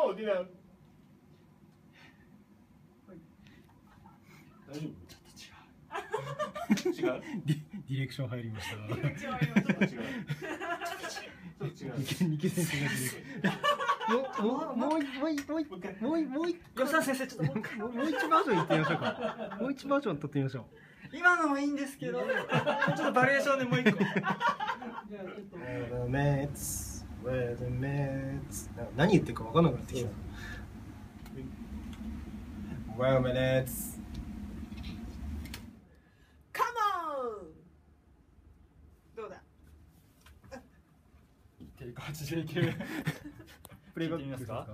Come on, do that. 大丈夫？違う。 ディレクション入りました。 ちょっと違う。ちょっと違う。 二木先生がディレクション。もう一吉田先生、ちょっともう一バージョン言ってみましょうか。もう一バージョン撮ってみましょう。 今のもいいんですけど、ちょっとバリエーションでもう一個。 何言ってるか分からなくなってきた。Well, minutes. Come on! どうだ？ テイク80いける。 プレイバック聞いてみますか？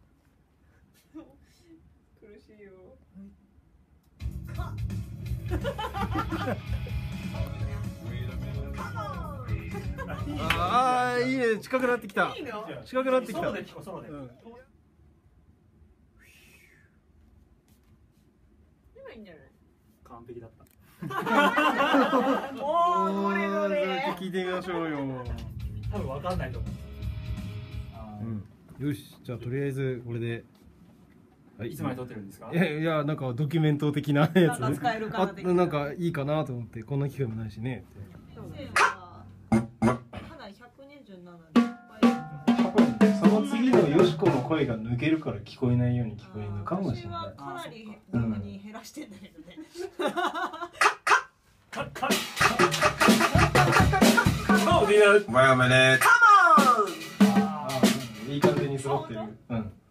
苦しいよ。 ああ、いいね、近くなってきた。 いいの？ 近くなってきた。 ソロで聞こう、ソロで。 今いいんじゃない？ 完璧だった。 おお、どれどれ。 聞いてみましょうよ。 多分わかんないと思う。 よし、じゃあとりあえずこれで。 いつまで撮ってるんですか？ いや、なんかドキュメント的なやつ。 なんか使えるかな的な。 なんかいいかなと思って、こんな機会もないしね。 かなり127でいっぱい。 その次のよしこの声が抜けるから聞こえないように聞こえるのかもしれない。 私はかなり逆に減らしてんだけどね。 Well, minute. Come on! いい感じに揃ってる。うん。